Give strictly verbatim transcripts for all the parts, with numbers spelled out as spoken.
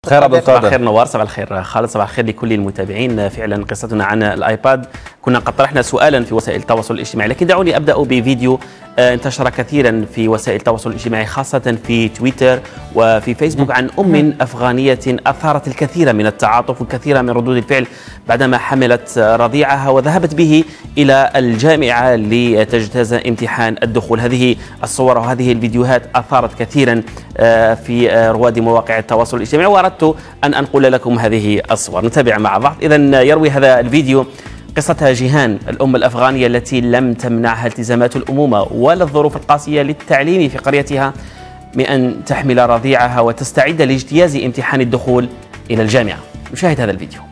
خير عبد القادر. صباح الخير نوار، صباح الخير خالد، صباح الخير لكل المتابعين. فعلا قصتنا عن الايباد، كنا قد طرحنا سؤالا في وسائل التواصل الاجتماعي، لكن دعوني ابدا بفيديو انتشر كثيرا في وسائل التواصل الاجتماعي خاصه في تويتر وفي فيسبوك عن ام افغانيه اثارت الكثير من التعاطف والكثير من ردود الفعل بعدما حملت رضيعها وذهبت به الى الجامعه لتجتاز امتحان الدخول. هذه الصور وهذه الفيديوهات اثارت كثيرا في رواد مواقع التواصل الاجتماعي، واردت ان انقل لكم هذه الصور. نتابع مع بعض. اذا يروي هذا الفيديو قصتها جيهان، الأم الأفغانية التي لم تمنعها التزامات الأمومة ولا الظروف القاسية للتعليم في قريتها من أن تحمل رضيعها وتستعد لاجتياز امتحان الدخول إلى الجامعة. نشاهد هذا الفيديو.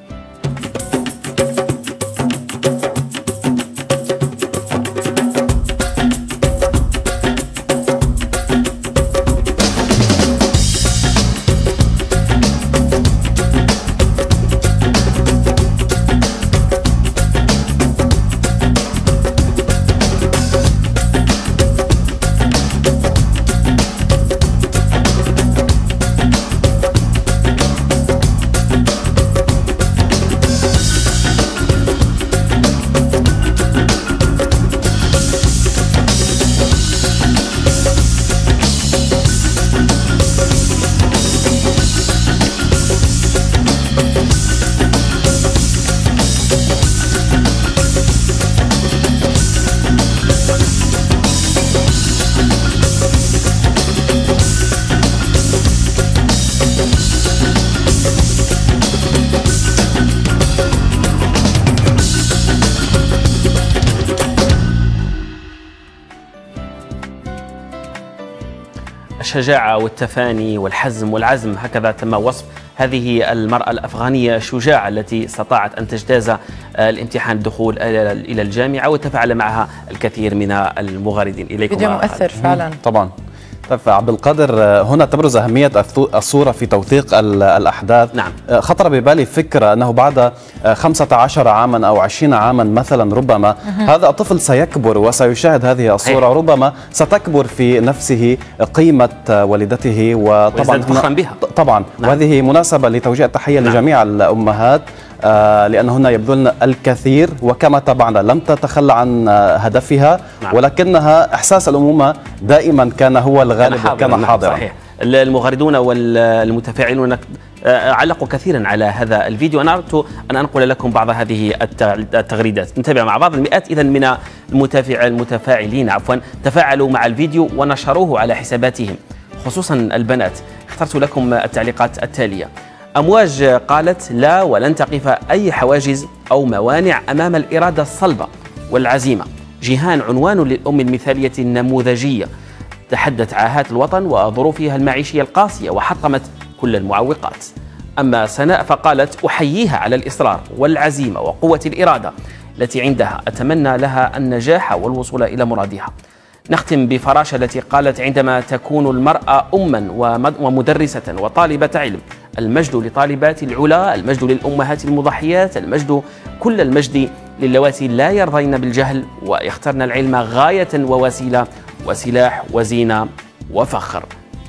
الشجاعة والتفاني والحزم والعزم، هكذا تم وصف هذه المرأة الأفغانية الشجاعة التي استطاعت أن تجتاز الامتحان الدخول إلى الجامعة، وتفاعل معها الكثير من المغردين. إليكم فيديو مؤثر فعلا. طبعا. طيب عبد القادر، هنا تبرز أهمية الصورة في توثيق الأحداث. نعم. خطر ببالي فكرة أنه بعد خمسة عشر عاما أو عشرين عاما مثلا ربما هذا الطفل سيكبر وسيشاهد هذه الصورة، ربما ستكبر في نفسه قيمة والدته، وطبعا تفخم بها طبعا. نعم. وهذه مناسبة لتوجيه التحية نعم. لجميع الأمهات، آه لأن هن يبذلن الكثير، وكما تابعنا لم تتخلى عن هدفها. نعم. ولكنها إحساس الأمومة دائما كان هو الغالب وكان حاضرا. صحيح. المغردون والمتفاعلون علقوا كثيرا على هذا الفيديو. أنا أردت أن أنقل لكم بعض هذه التغريدات. نتابع مع بعض. المئات إذن من المتفاعل المتفاعلين عفوا تفاعلوا مع الفيديو ونشروه على حساباتهم، خصوصا البنات. اخترت لكم التعليقات التالية. أمواج قالت: لا ولن تقف أي حواجز أو موانع أمام الإرادة الصلبة والعزيمة. جيهان عنوان للأم المثالية النموذجية، تحدت عاهات الوطن وظروفها المعيشية القاسية وحطمت كل المعوقات. أما سناء فقالت: أحييها على الإصرار والعزيمة وقوة الإرادة التي عندها، أتمنى لها النجاح والوصول إلى مرادها. نختم بفراشة التي قالت: عندما تكون المرأة أما ومدرسة وطالبة علم، المجد لطالبات العلا، المجد للأمهات المضحيات، المجد كل المجد للواتي لا يرضين بالجهل ويخترن العلم غاية ووسيلة وسلاح وزينة وفخر.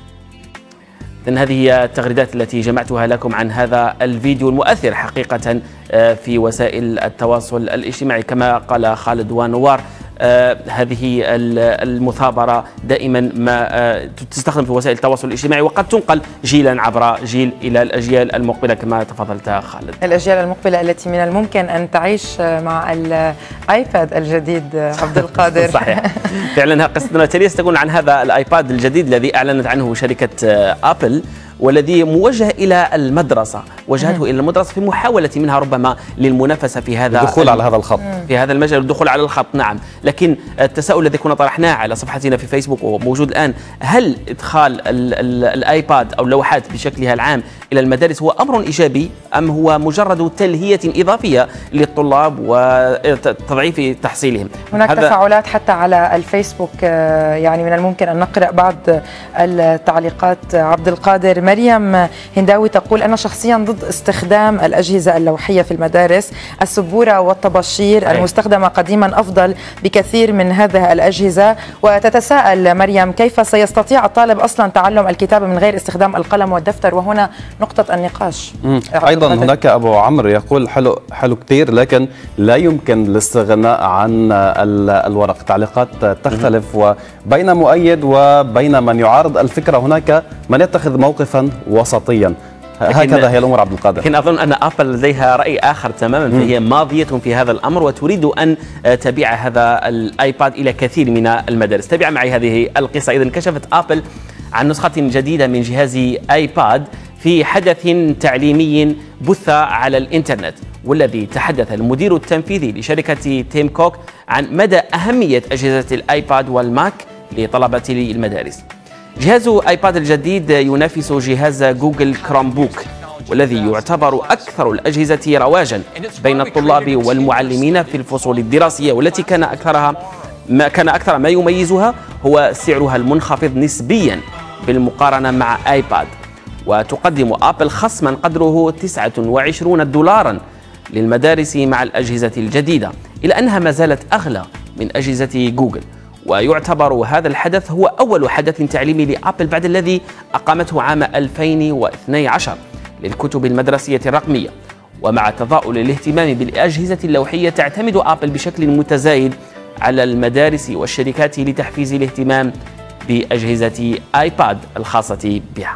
إذن هذه هي التغريدات التي جمعتها لكم عن هذا الفيديو المؤثر حقيقة في وسائل التواصل الاجتماعي. كما قال خالد ونوار، آه هذه المثابرة دائما ما آه تستخدم في وسائل التواصل الاجتماعي، وقد تنقل جيلا عبر جيل إلى الأجيال المقبلة كما تفضلت خالد. الأجيال المقبلة التي من الممكن أن تعيش مع الآيباد الجديد عبد القادر. صحيح. فعلا قصتنا التالية ستكون عن هذا الآيباد الجديد الذي أعلنت عنه شركة أبل، والذي موجه إلى المدرسة، وجهته إلى المدرسة في محاولة منها ربما للمنافسة في هذا الدخول على هذا الخط، في هذا المجال، الدخول على الخط. نعم. لكن التساؤل الذي كنا طرحناه على صفحتنا في فيسبوك وموجود الآن: هل إدخال ال ال الآيباد أو اللوحات بشكلها العام إلى المدارس هو أمر إيجابي، أم هو مجرد تلهية إضافية للطلاب وتضعيف تحصيلهم؟ هناك تفاعلات حتى على الفيسبوك، يعني من الممكن أن نقرأ بعض التعليقات عبد القادر. مريم هنداوي تقول أنا شخصيا ضد استخدام الأجهزة اللوحية في المدارس. السبورة والطباشير المستخدمة قديما أفضل بكثير من هذه الأجهزة. وتتساءل مريم كيف سيستطيع الطالب أصلا تعلم الكتابة من غير استخدام القلم والدفتر، وهنا نقطة النقاش. أيضا هناك أبو عمرو يقول حلو حلو كثير، لكن لا يمكن الاستغناء عن الورق. تعليقات تختلف وبين مؤيد وبين من يعارض الفكرة، هناك من يتخذ موقفا وسطيا. هكذا هي الأمور عبد القادر. لكن أظن أن أبل لديها رأي آخر تماما، فهي ماضية في هذا الأمر وتريد أن تبيع هذا الآيباد إلى كثير من المدارس. تابع معي هذه القصة. إذن كشفت أبل عن نسخة جديدة من جهاز آيباد في حدث تعليمي بث على الإنترنت، والذي تحدث المدير التنفيذي لشركة تيم كوك عن مدى أهمية أجهزة الآيباد والماك لطلبة المدارس. جهاز آيباد الجديد ينافس جهاز جوجل كروم بوك، والذي يعتبر أكثر الأجهزة رواجا بين الطلاب والمعلمين في الفصول الدراسية، والتي كان أكثرها ما كان أكثر ما يميزها هو سعرها المنخفض نسبيا بالمقارنة مع آيباد. وتقدم أبل خصما قدره تسعة وعشرين دولارا للمدارس مع الأجهزة الجديدة، إلا أنها ما زالت أغلى من أجهزة جوجل. ويعتبر هذا الحدث هو أول حدث تعليمي لأبل بعد الذي أقامته عام ألفين واثني عشر للكتب المدرسية الرقمية. ومع تضاؤل الاهتمام بالأجهزة اللوحية، تعتمد أبل بشكل متزايد على المدارس والشركات لتحفيز الاهتمام بأجهزة آيباد الخاصة بها.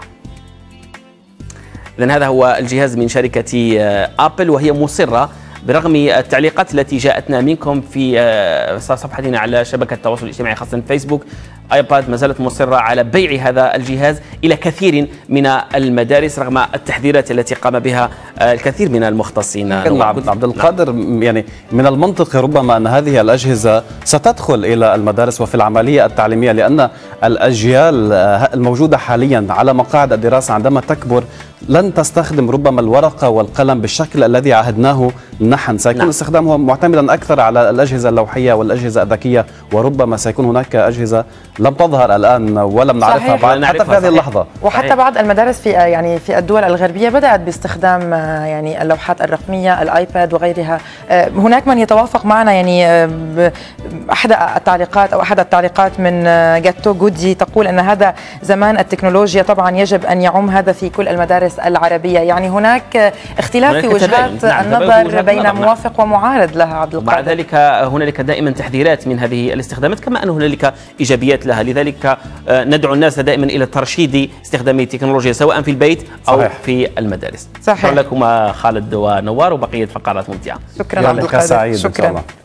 إذن هذا هو الجهاز من شركة أبل، وهي مصرة برغم التعليقات التي جاءتنا منكم في صفحتنا على شبكة التواصل الاجتماعي خاصة فيسبوك. آيباد ما زالت مصرة على بيع هذا الجهاز إلى كثير من المدارس رغم التحذيرات التي قام بها الكثير من المختصين. عبد القادر، نعم. يعني من المنطقي ربما أن هذه الأجهزة ستدخل إلى المدارس وفي العملية التعليمية، لأن الأجيال الموجودة حاليا على مقاعد الدراسة عندما تكبر لن تستخدم ربما الورقة والقلم بالشكل الذي عهدناه نحن. سيكون نعم. استخدامه معتمدا أكثر على الأجهزة اللوحية والأجهزة الذكية، وربما سيكون هناك أجهزة لم تظهر الآن ولم نعرفها بعد حتى في هذه اللحظة. وحتى صحيح. بعض المدارس في يعني في الدول الغربية بدأت باستخدام يعني اللوحات الرقمية، الآيباد وغيرها. هناك من يتوافق معنا، يعني أحد التعليقات أو أحد التعليقات من جاتو جودي تقول أن هذا زمان التكنولوجيا، طبعا يجب أن يعم هذا في كل المدارس العربية. يعني هناك اختلاف في وجهات نعم. النظر بين نعم. موافق ومعارض لها عبد القادر. بعد ذلك هنالك دائما تحذيرات من هذه الاستخدامات، كما أن هنالك إيجابيات لها. لذلك ندعو الناس دائما إلى ترشيد استخدام التكنولوجيا سواء في البيت أو صحيح. في المدارس. صحيح. شكرا لكم خالد ونوار، وبقية فقرات ممتعة. شكرا عبد القادر. سعيد شكرا.